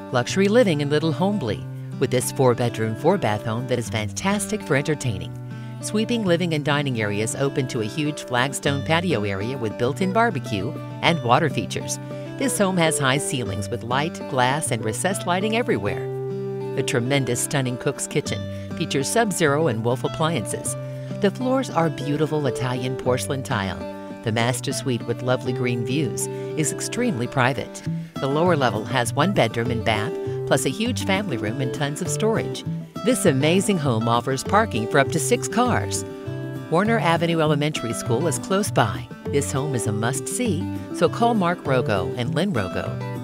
Luxury living in Little Holmby with this 4-bedroom, 4-bath home that is fantastic for entertaining. Sweeping living and dining areas open to a huge flagstone patio area with built-in barbecue and water features. This home has high ceilings with light, glass, and recessed lighting everywhere. The tremendous, stunning cook's kitchen features Sub-Zero and Wolf appliances. The floors are beautiful Italian porcelain tile. The master suite with lovely green views is extremely private. The lower level has 1 bedroom and bath, plus a huge family room and tons of storage. This amazing home offers parking for up to 6 cars. Warner Avenue Elementary School is close by. This home is a must-see, so call Mark Rogo and Lynn Rogo